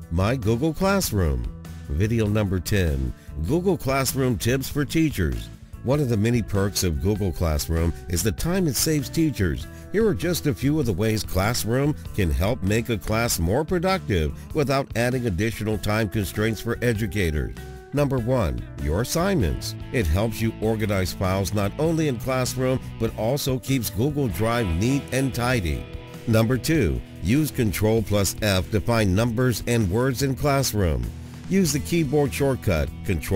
My Google Classroom. Video number 10, Google Classroom Tips for Teachers. One of the many perks of Google Classroom is the time it saves teachers. Here are just a few of the ways Classroom can help make a class more productive without adding additional time constraints for educators. Number 1, your assignments. It helps you organize files not only in Classroom, but also keeps Google Drive neat and tidy. Number 2, use Ctrl+F to find numbers and words in Classroom. Use the keyboard shortcut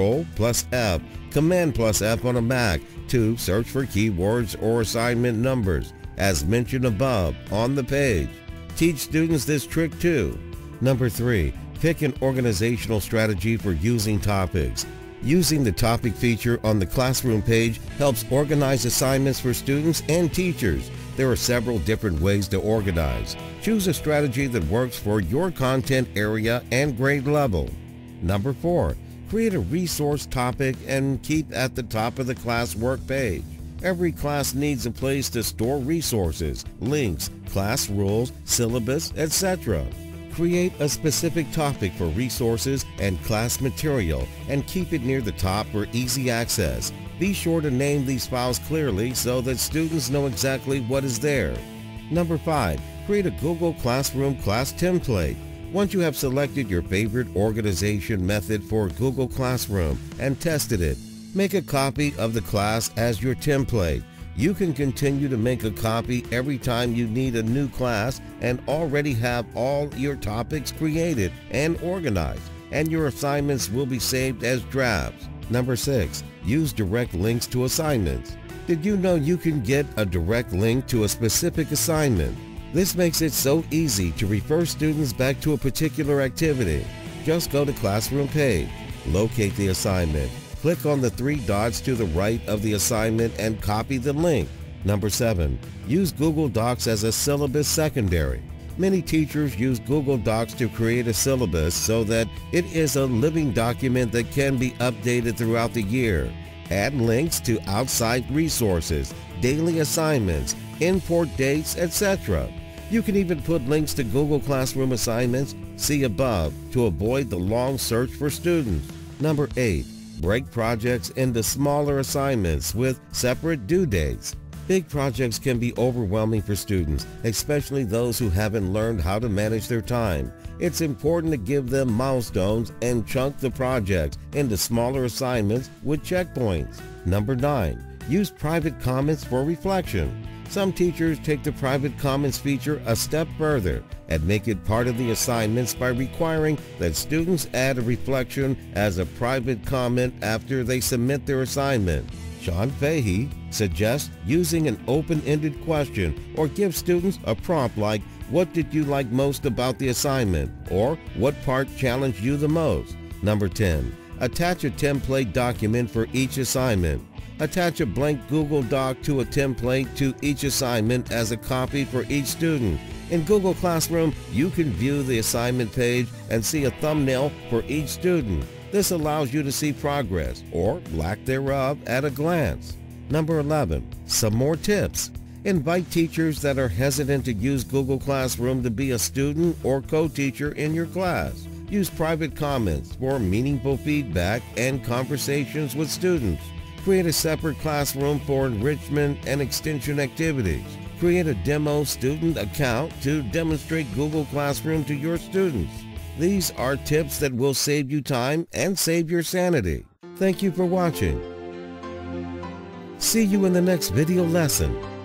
Ctrl+F, Command+F on a Mac to search for keywords or assignment numbers, as mentioned above on the page. Teach students this trick too. Number 3, pick an organizational strategy for using topics. Using the topic feature on the Classroom page helps organize assignments for students and teachers. There are several different ways to organize. Choose a strategy that works for your content area and grade level. Number 4, create a resource topic and keep at the top of the classwork page. Every class needs a place to store resources, links, class rules, syllabus, etc. Create a specific topic for resources and class material and keep it near the top for easy access. Be sure to name these files clearly so that students know exactly what is there. Number 5, create a Google Classroom class template. Once you have selected your favorite organization method for Google Classroom and tested it, make a copy of the class as your template. You can continue to make a copy every time you need a new class and already have all your topics created and organized, and your assignments will be saved as drafts. Number 6, use direct links to assignments. Did you know you can get a direct link to a specific assignment? This makes it so easy to refer students back to a particular activity. Just go to Classroom page, locate the assignment, click on the 3 dots to the right of the assignment and copy the link. Number 7, use Google Docs as a syllabus secondary. Many teachers use Google Docs to create a syllabus so that it is a living document that can be updated throughout the year. Add links to outside resources, daily assignments, import dates, etc. You can even put links to Google Classroom assignments, see above, to avoid the long search for students. Number 8, break projects into smaller assignments with separate due dates. Big projects can be overwhelming for students, especially those who haven't learned how to manage their time. It's important to give them milestones and chunk the projects into smaller assignments with checkpoints. Number 9, use private comments for reflection. Some teachers take the private comments feature a step further and make it part of the assignments by requiring that students add a reflection as a private comment after they submit their assignment. Sean Fahey suggests using an open-ended question or give students a prompt like, "What did you like most about the assignment?" or "What part challenged you the most?" Number 10, attach a template document for each assignment. Attach a blank Google Doc to a template to each assignment as a copy for each student. In Google Classroom, you can view the assignment page and see a thumbnail for each student. This allows you to see progress, or lack thereof, at a glance. Number 11, some more tips. Invite teachers that are hesitant to use Google Classroom to be a student or co-teacher in your class. Use private comments for meaningful feedback and conversations with students. Create a separate classroom for enrichment and extension activities. Create a demo student account to demonstrate Google Classroom to your students. These are tips that will save you time and save your sanity. Thank you for watching. See you in the next video lesson.